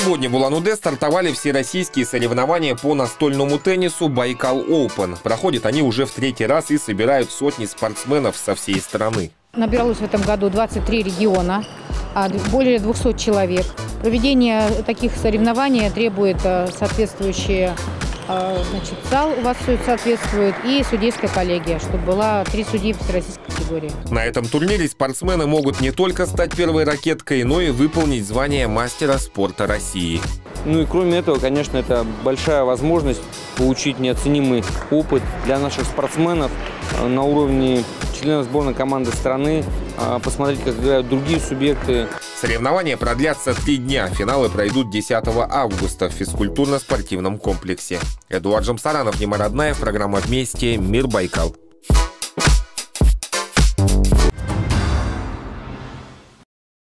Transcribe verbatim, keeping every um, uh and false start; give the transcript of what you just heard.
Сегодня в Улан-Удэ стартовали всероссийские соревнования по настольному теннису «Байкал Оупен». Проходят они уже в третий раз и собирают сотни спортсменов со всей страны. Набиралось в этом году двадцать три региона, более двухсот человек. Проведение таких соревнований требует соответствующие, значит, зал у вас соответствует и судейская коллегия, чтобы была три судьи всероссийской категории. На этом турнире спортсмены могут не только стать первой ракеткой, но и выполнить звание мастера спорта России. Ну и кроме этого, конечно, это большая возможность получить неоценимый опыт для наших спортсменов на уровне членов сборной команды страны, посмотреть, как играют другие субъекты. Соревнования продлятся три дня. Финалы пройдут десятого августа в физкультурно-спортивном комплексе. Эдуард Жамсаранов, Дима Роднаев, программа «Вместе. Мир Байкал».